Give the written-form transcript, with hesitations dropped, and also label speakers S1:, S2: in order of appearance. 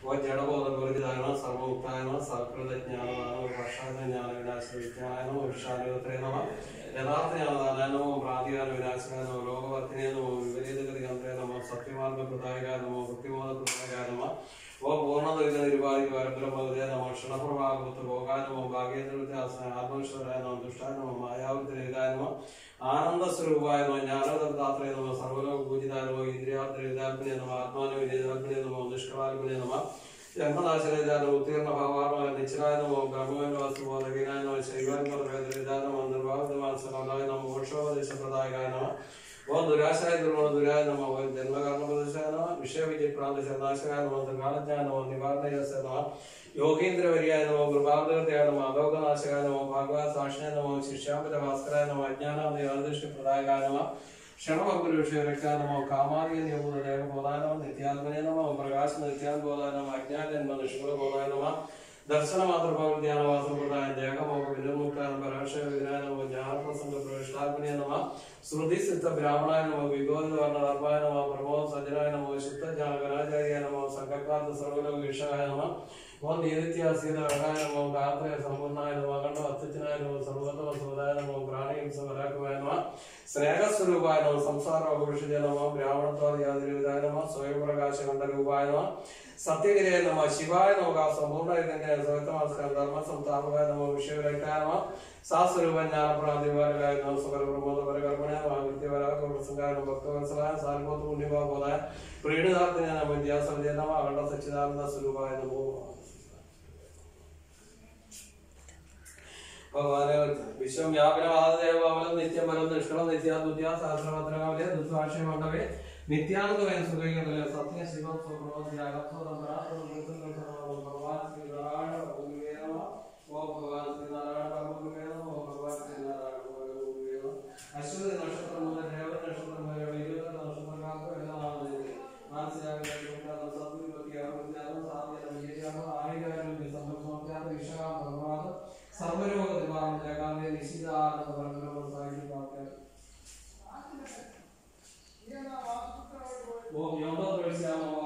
S1: ജഡബോധപൂരിതായ സർവമുക്തായ സകൃതജ്ഞാനദാനോ ഭാഷാജ്ഞാന വിനാശവിജ്ഞാന വിഷാനുത്രേ നമ യഥാർത്ഥ ജ്ഞാനദാനായ നമോ പ്രാതികാര വിനാശകായ നമോ ലോകവർത്തിനേ നമോ വിപരീതഗതികന്ത്രേ നമോ സത്യമാർഗപ്രദായകായ നമോ ഭക്തിബോധപ്രദായകായ നമ ഓ പൂർണ്ണ നിരുപാധി പരബ്രഹ്മതേ നമോ ക്ഷണപ്രഭാഗവത്ത് ഭോഗായ നമോ ഭാഗ്യേന്ദ്രവ്യത്യാസന ആത്മേശ്വരായ നമോ ദുഷ്ടായ നമോ മായാവൃത്തിരഹിതായ നമോ ആനന്ദസ്വരൂപായ നമോ ജ്ഞാനദത്താത്രേ നമോ സർവലോക പൂജിതായ നമോ ഇന്ദ്രിയാർത്ഥരഹിതാത്മനേ നമോ ആത്മാനുവിനേതാത്മനേ നമോ നിഷ്കളാത്മനേ നമോ ജന്മനാശരഹിതായ നമോ ഉത്തീർണ ഭാവാത്മായ നിശ്ചലായ നമോ ബ്രഹ്മവേദവാസുബോധകീനായ നമോ ശൈവാത്മവേദരഹിതായ നമോ നിർഭാഗവാസനായ നമോ മോക്ഷോപദേശപ്രദായകായ നമോ ഓം ദുരാശായ ദുരായ നമോ ജന്മകർമ്മപ്രദേശായ നമോ വിഷയവിജയപ്രാന്ത ശരണാശകായ നമോ ദുർഗാണജ്ഞായ നമോ നിവാരണയസ നമോ യോഗീന്ദ്രവര്യായ നമോ കൃപാകൃതയായ നമോ അലോകനാശകായ നമോ ഭാഗവത് സാക്ഷിയായ നമോ ശിഷ്യാപര ഭാസ്കരായ നമോ അജ്ഞാനാദൃഷ്ടിപ്രദായകായ നമോ ക്ഷണമകുരുഷയരക്കായ നമോ കാമാദിയ നിയമബോധായ നമോ നിത്യാത്മനേ നമോ പ്രകാശ നിത്യാത്ബോധായ നമോ അജ്ഞാനജന്മ നിഷ്കുലബോധായ നമോ ദർശനമാതൃഭാവജ്ഞാനവാസപ്രദായ ദേഹമോഹ വിനിർമുക്തായ പരാക്ഷയ വിനായ നമോ ജ്ഞാനപ്രസംഗ പ്രവിഷ്ടാത്മനേ നമോ ശ്രുതിസിദ്ധ ബ്രാഹ്മണായ നമോ വിഗോധവർണ്ണധർമായ നമോ പ്രമോദ സജ്ജനായ നമോ ശുദ്ധജ്ഞാനകരാചാര്യായ നമോ സംഘകാന്ത സർവലോക വീക്ഷായ നമോ ഓം നീതിത്യാസീതായ നമോ ഗാത്രയ സമ്പൂർണായ നമോ അഖണ്ഡ അത്യുജ്ജനായ നമോ സർവോത്തമ സമുദായ നമോ പ്രാണിഹിംസപരാക്രമായ നമോ സ്നേഹസ്വരൂപായ നമോ സംസാര അപുരുഷജ നമോ ബ്രാഹ്മണത്വാദിയാതിരൂപായ നമോ സ്വയംപ്രകാശകണ്ഠരൂപായ നമോ സത്യഗിരേ നമോ ശിവായ നമോ സമ്പൂർണ്ണ ധർമ്മസംതാപകായ നമോ വിഷയവിരക്തായ നമോ സാസ്വരൂപ ജ്ഞാനപ്രാതിപാലകായ നമോ സുഖപ്രമോദപരകർമ്മണ വൃത്തിപരാഗപ്രസംഗായ നമോ ഭക്തവത്സലായ സാരഭൂത പുണ്യഭാവോദായ പ്രീണിതാർത്ഥിനായ നമോ വിദ്യാസമജയ നമോ അഖണ്ഡ സച്ചിദാനന്ദ സ്വരൂപായ നമോ ഭഗവാനെ വിശ്വം വ്യാപനവാദദേവം നിത്യമരം നിഷ്കളം നിത്യാദ്വിത്യ സഹസ്രപത്രകാവലേ ദുസ്വാക്ഷയമണ്ഡവേ നിത്യാനന്ദമയ സുഖൈകതലേ സത്യ ശിവം സ്വപ്രവോദ്യാഗം ഭഗവാൻ ശ്രീനാരായണ ഭഗവേ നമഃ ഓ ഭഗവാൻ ശ്രീനാരായണ ഭഗവേ നമഃ ഓ ഭഗവാൻ ശ്രീനാരായണ ഭഗവേ നമഃ അശ്വതി നക്ഷത്രം മുതൽ രേവതി നക്ഷത്രം വരെ 20 നക്ഷത്രക്കാർക്ക് എല്ലാം മാനസികാരോഗ്യ സർവരോഗ നിവാരണ ജഗാമേ നിശിതാനന്ദ പരബ്രഹ്മ സാഹിത്യ ഓം യോഗ